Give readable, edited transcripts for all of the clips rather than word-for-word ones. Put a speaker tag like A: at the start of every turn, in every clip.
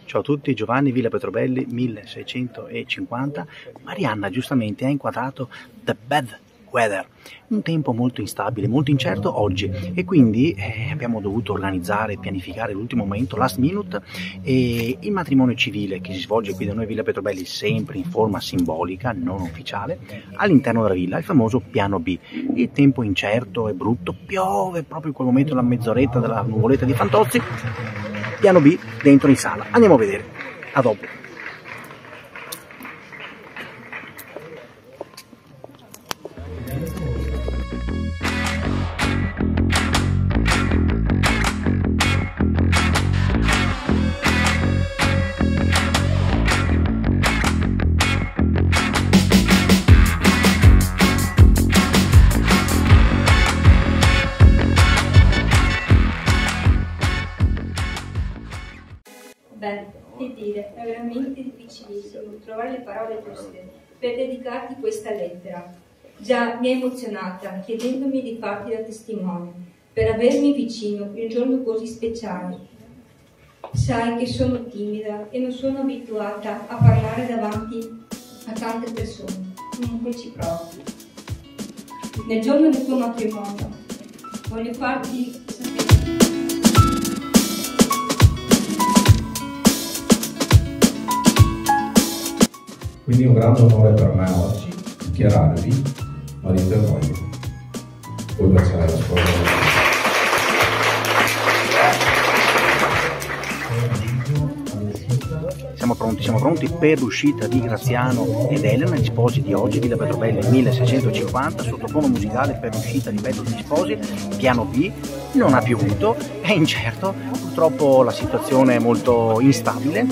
A: Ciao a tutti, Giovanni, Villa Petrobelli 1650. Marianna giustamente ha inquadrato The Bad Weather, un tempo molto instabile, molto incerto oggi, e quindi abbiamo dovuto organizzare e pianificare l'ultimo momento, last minute, e il matrimonio civile che si svolge qui da noi Villa Petrobelli, sempre in forma simbolica, non ufficiale, all'interno della villa, il famoso piano B. Il tempo incerto e brutto, piove proprio in quel momento, la mezz'oretta della nuvoletta di Fantozzi. Piano B dentro in sala. Andiamo a vedere. A dopo.
B: Beh, che dire, è veramente difficilissimo trovare le parole giuste per dedicarti questa lettera. Già mi hai emozionata chiedendomi di farti da testimone, per avermi vicino in un giorno così speciale. Sai che sono timida e non sono abituata a parlare davanti a tante persone, comunque ci provo. Nel giorno del tuo matrimonio voglio farti sapere.
C: Quindi è un grande onore per me oggi dichiararvi marito e moglie. Puoi baciare la sposa.
A: Siamo pronti per l'uscita di Graziano ed Elena, gli sposi di oggi, Villa Petrobelli 1650, sottofondo musicale per l'uscita, ripeto, degli sposi. Piano B, non ha piovuto, è incerto, purtroppo la situazione è molto instabile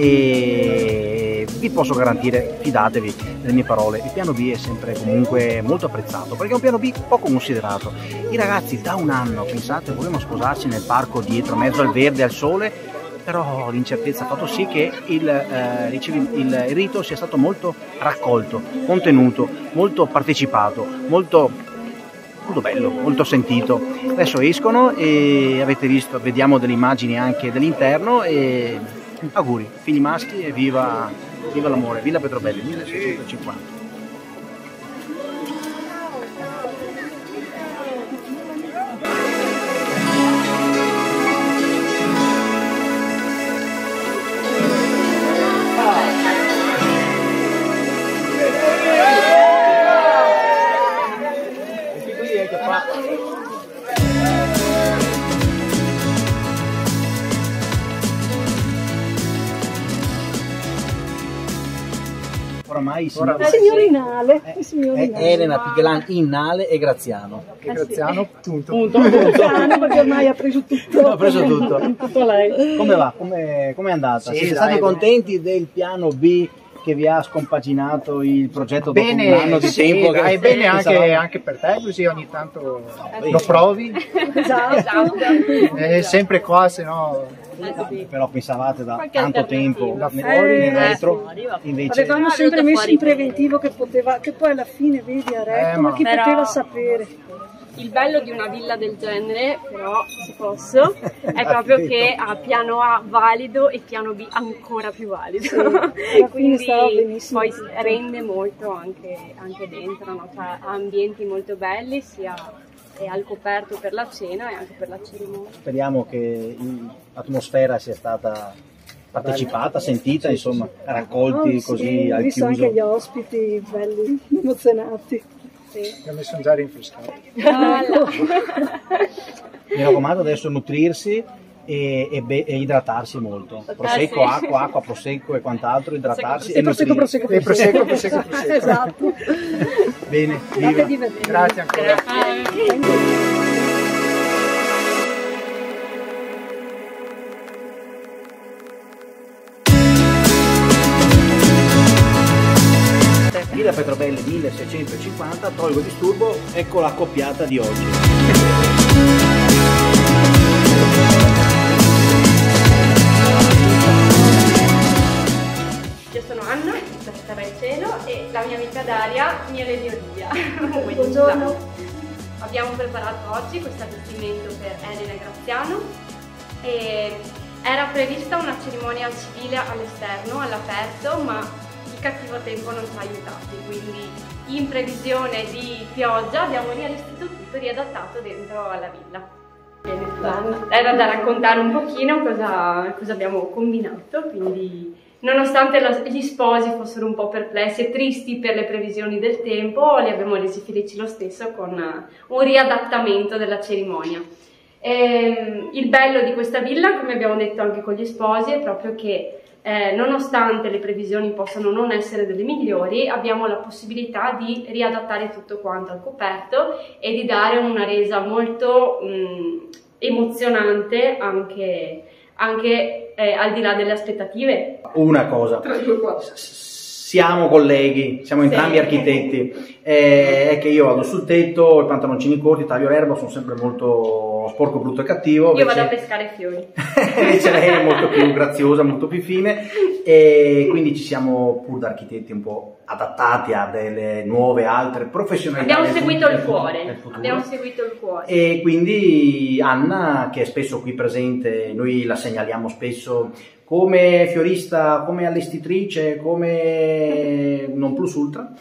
A: e vi posso garantire, fidatevi delle mie parole, il piano B è sempre comunque molto apprezzato perché è un piano B poco considerato. I ragazzi da un anno, pensate, volevano sposarsi nel parco dietro, mezzo al verde, al sole, però l'incertezza ha fatto sì che il rito sia stato molto raccolto, contenuto, molto partecipato, molto bello, molto sentito. Adesso escono e avete visto, vediamo delle immagini anche dell'interno e auguri, figli maschi e viva l'amore. Villa Petrobelli 1650. Oramai
D: signorinale.
A: Elena Pighelan Innale e Graziano.
D: Graziano,
A: punto.
D: Graziano, perché ormai ha preso tutto.
A: Ha preso tutto.
D: Tutto lei.
A: Come va? Come è andata?
E: Sì,
A: Siete stati contenti del piano B che vi ha scompaginato il progetto dopo un anno di tempo?
E: Dai, bene anche per te, così ogni tanto lo provi.
D: Esatto.
E: Sempre qua, se no...
A: Però pensavate da tanto tempo
E: da fuori,
A: in retro, invece
D: Avevamo sempre messo in preventivo che poi alla fine vedi a retto, ma chi poteva sapere?
F: Il bello di una villa del genere, però, se posso, è proprio che ha piano A valido e piano B ancora più valido.
D: Sì, quindi
F: poi rende molto anche dentro, no? Cioè, ha ambienti molto belli, sia al coperto per la cena e anche per la cerimonia.
A: Speriamo che l'atmosfera sia stata partecipata, sentita, insomma, raccolti così al chiuso.
D: Ho visto anche gli ospiti belli, emozionati.
F: Sì.
E: Mi sono già rinfrescato.
A: Mi raccomando adesso nutrirsi e idratarsi molto. Prosecco, acqua, prosecco e quant'altro, idratarsi e
D: prosecco. Esatto.
A: Bene, viva.
E: Grazie ancora.
A: Villa Petrobelli 1650, tolgo il disturbo, ecco la coppiata di oggi.
F: Io sono Anna, da Terra e Cielo, e la mia amica Daria, mia Lady Olivia.
D: Buongiorno.
F: Abbiamo preparato oggi questo allestimento per Elena e Graziano e Era prevista una cerimonia civile all'esterno, all'aperto, ma il cattivo tempo non ci ha aiutati, quindi in previsione di pioggia abbiamo riallestito tutto e riadattato dentro alla villa. Bene, era da raccontare un pochino cosa abbiamo combinato, quindi nonostante gli sposi fossero un po' perplessi e tristi per le previsioni del tempo, li abbiamo resi felici lo stesso con un riadattamento della cerimonia. Il bello di questa villa, come abbiamo detto anche con gli sposi, è proprio che nonostante le previsioni possano non essere delle migliori, abbiamo la possibilità di riadattare tutto quanto al coperto e di dare una resa molto emozionante anche al di là delle aspettative.
A: Una cosa, siamo colleghi, siamo entrambi architetti, è che io vado sul tetto, i pantaloncini corti, taglio l'erba, sono sempre molto sporco, brutto e cattivo.
F: Io vado a pescare fiori.
A: Invece lei è molto più graziosa, molto più fine, e quindi ci siamo pur da architetti un po' adattati a delle nuove, altre professionalità.
F: Abbiamo seguito il cuore,
A: E quindi Anna, che è spesso qui presente, noi la segnaliamo spesso come fiorista, come allestitrice, come non plus ultra,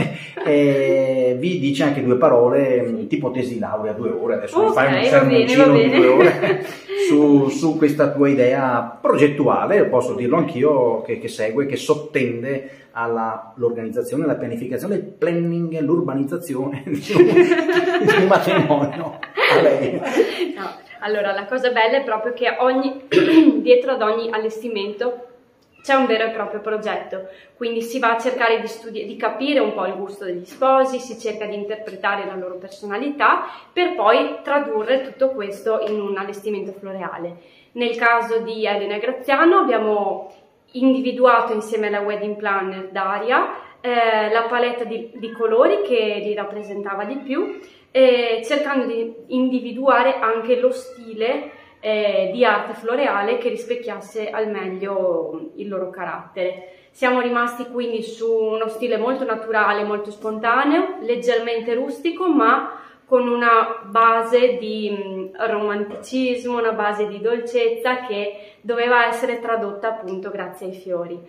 A: vi dice anche 2 parole, tipo tesi di laurea, 2 ore, adesso mi fai un sermoncino di 2 ore su questa tua idea progettuale, posso dirlo anch'io, che segue, che sottende all'organizzazione, la pianificazione, il planning, l'urbanizzazione di un matrimonio. A lei.
F: No. Allora, la cosa bella è proprio che dietro ad ogni allestimento c'è un vero e proprio progetto, quindi si va a cercare di capire un po' il gusto degli sposi, si cerca di interpretare la loro personalità per poi tradurre tutto questo in un allestimento floreale. Nel caso di Elena e Graziano abbiamo individuato insieme alla wedding planner Daria la palette di colori che li rappresentava di più, cercando di individuare anche lo stile di arte floreale che rispecchiasse al meglio il loro carattere. Siamo rimasti quindi su uno stile molto naturale, molto spontaneo, leggermente rustico, ma con una base di romanticismo, una base di dolcezza che doveva essere tradotta appunto grazie ai fiori.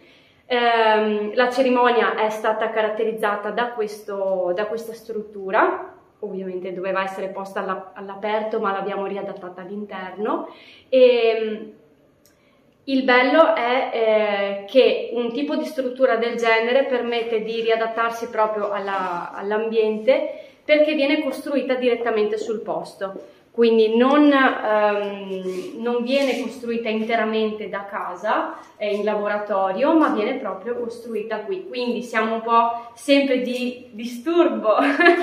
F: La cerimonia è stata caratterizzata da questa struttura. Ovviamente doveva essere posta all'aperto, ma l'abbiamo riadattata all'interno. E il bello è che un tipo di struttura del genere permette di riadattarsi proprio all'ambiente, perché viene costruita direttamente sul posto. Quindi non viene costruita interamente da casa, in laboratorio, ma viene proprio costruita qui. Quindi siamo un po' sempre di disturbo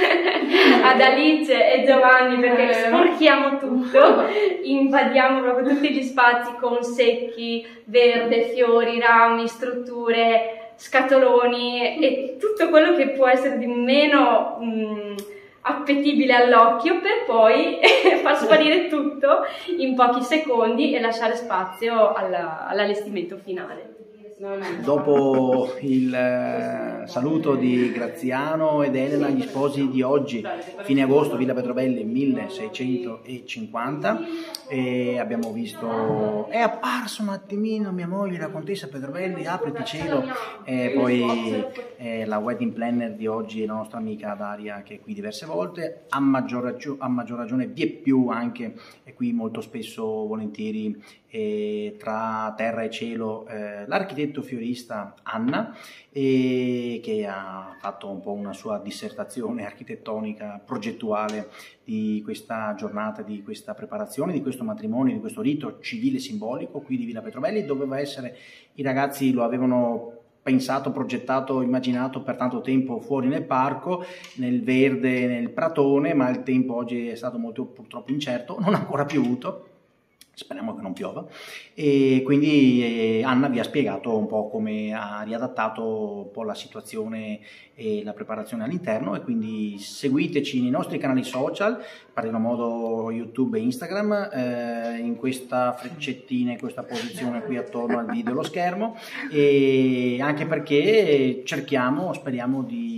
F: ad Alice e Giovanni, perché sporchiamo tutto, invadiamo proprio tutti gli spazi con secchi, verde, fiori, rami, strutture, scatoloni e tutto quello che può essere di meno appetibile all'occhio, per poi far sparire tutto in pochi secondi e lasciare spazio all'allestimento finale.
A: Dopo il saluto di Graziano ed Elena, gli sposi di oggi, fine agosto, Villa Petrobelli 1650, e abbiamo visto, è apparso un attimino mia moglie, la contessa Petrobelli, apriti cielo, e poi la wedding planner di oggi, la nostra amica Daria, che è qui diverse volte, a maggior ragione vie più anche, è qui molto spesso, volentieri, tra terra e cielo, l'architetto fiorista Anna, che ha fatto un po' una sua dissertazione architettonica, progettuale di questa giornata, di questa preparazione, di questo matrimonio, di questo rito civile simbolico qui di Villa Petrobelli. Doveva essere, i ragazzi lo avevano pensato, progettato, immaginato per tanto tempo fuori nel parco, nel verde, nel pratone, ma il tempo oggi è stato molto purtroppo incerto, non ha ancora piovuto. Speriamo che non piova, e quindi Anna vi ha spiegato un po' come ha riadattato un po' la situazione e la preparazione all'interno, e quindi seguiteci nei nostri canali social, parliamo modo YouTube e Instagram, in questa freccettina, in questa posizione qui attorno al video e allo schermo, e anche perché speriamo di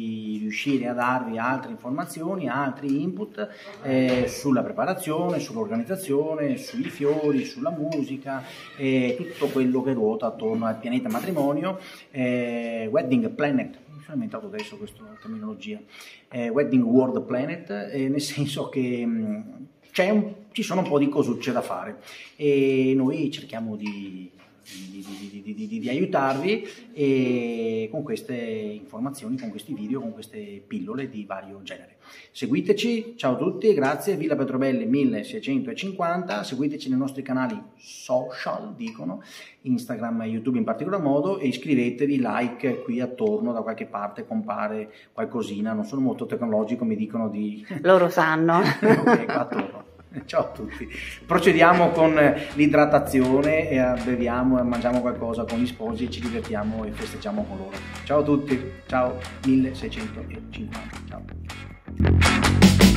A: riuscire a darvi altre informazioni, altri input sulla preparazione, sull'organizzazione, sui fiori, sulla musica, tutto quello che ruota attorno al pianeta matrimonio. Wedding Planet, mi sono inventato adesso questa terminologia, Wedding World Planet, nel senso che ci sono un po' di cosucce da fare e noi cerchiamo di aiutarvi con queste informazioni, con questi video, con queste pillole di vario genere. Seguiteci, ciao a tutti, grazie, Villa Petrobelli 1650, seguiteci nei nostri canali social, dicono, Instagram e YouTube in particolar modo, e iscrivetevi, like, qui attorno da qualche parte compare qualcosina, non sono molto tecnologico, mi dicono di...
G: Loro sanno.
A: Ok, qua attorno. Ciao a tutti, procediamo con l'idratazione e beviamo e mangiamo qualcosa con gli sposi e ci divertiamo e festeggiamo con loro. Ciao a tutti, ciao, 1650, ciao.